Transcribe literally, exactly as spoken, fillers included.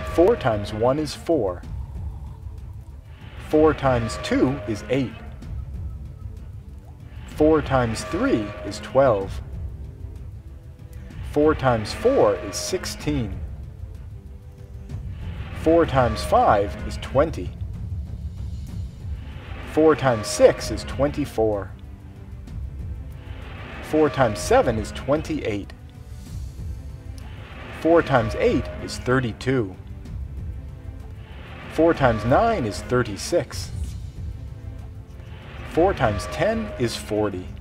four times one is four. four times two is eight. four times three is twelve. four times four is sixteen. four times five is twenty. four times six is twenty-four. four times seven is twenty-eight. four times eight is thirty-two. four times nine is thirty-six. four times ten is forty.